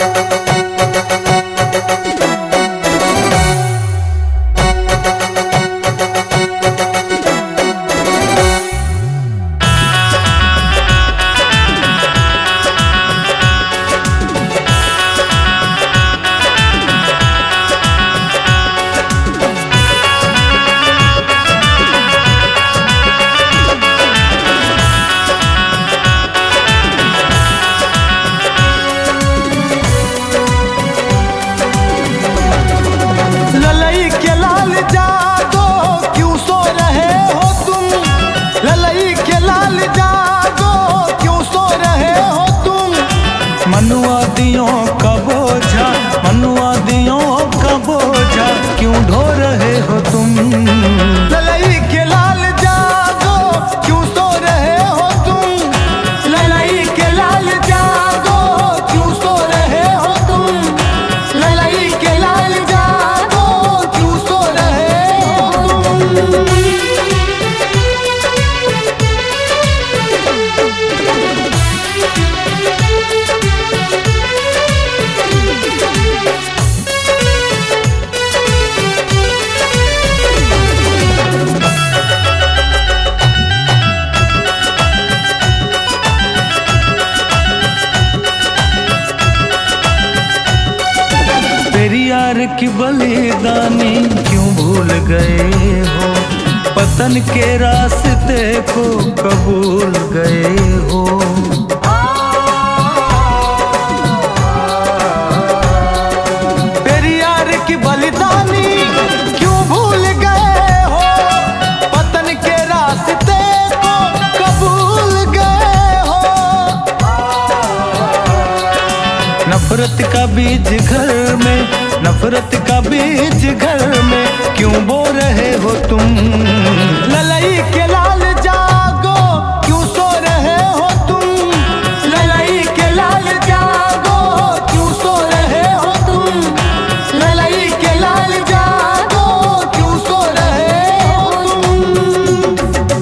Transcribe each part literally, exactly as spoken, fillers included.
मनुआ दियों का बोझा, मनुआ दियों का बोझा क्यों ढो रहे हो तुम। ललई के लाल जागो क्यों सो रहे हो तुम। ललई के लाल जागो क्यों सो रहे हो तुम। ललई के लाल जागो क्यों सो रहे हो तुम। पेरियार की बलिदानी क्यों भूल गए हो। पतन के रास्ते को कबूल गए हो। पेरियार की बलिदानी क्यों भूल गए हो। पतन के रास्ते को कबूल गए हो। नफरत का बीज घर में, नफरत का बीज घर में क्यों बो रहे हो तुम। ललई के लाल जागो क्यों सो रहे हो तुम। ललई के लाल जागो क्यों सो रहे हो तुम। ललई के लाल जागो क्यों सो रहे हो तुम।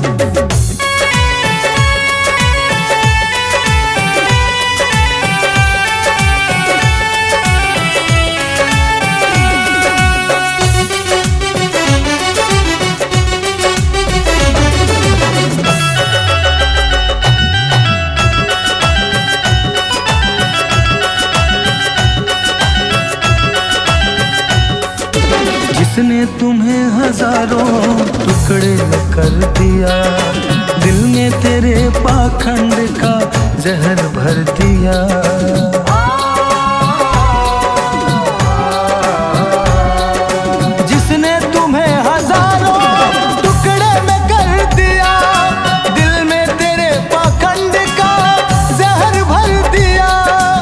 जिसने तुम्हें हजारों टुकड़े कर दिया। दिल में तेरे पाखंड का जहर भर दिया। जिसने तुम्हें हजारों टुकड़े में कर दिया। दिल में तेरे पाखंड का जहर भर दिया।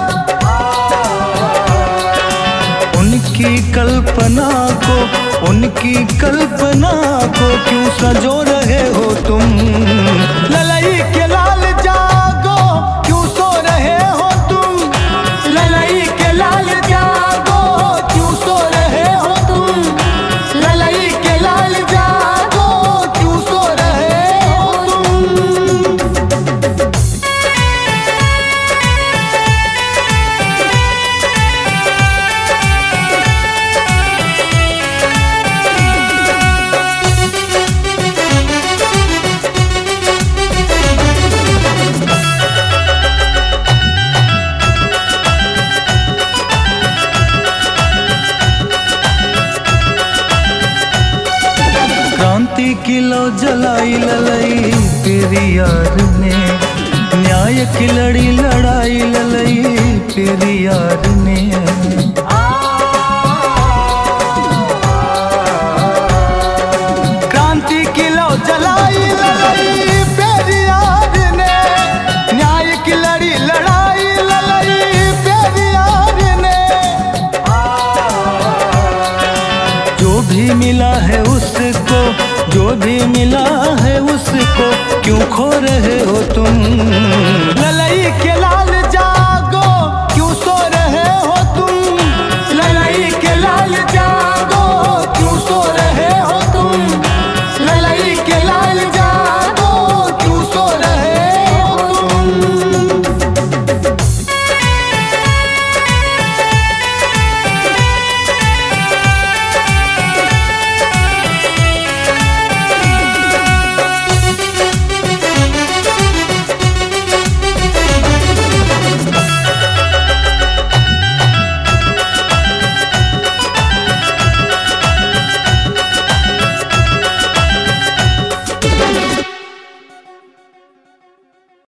उनकी कल्पना को, उनकी कल्पना को क्यों सजो रहे हो तुम। ललई के लाल जागो क्यों सो रहे हो तुम। ललई के लाल जागो क्यों सो रहे हो तुम। ललई के लाल जागो क्यों सो रहे हो तुम। क्रांति की लो जलाई ललई पेरियार ने। न्याय की लड़ी लड़ाई ललई पेरियार ने।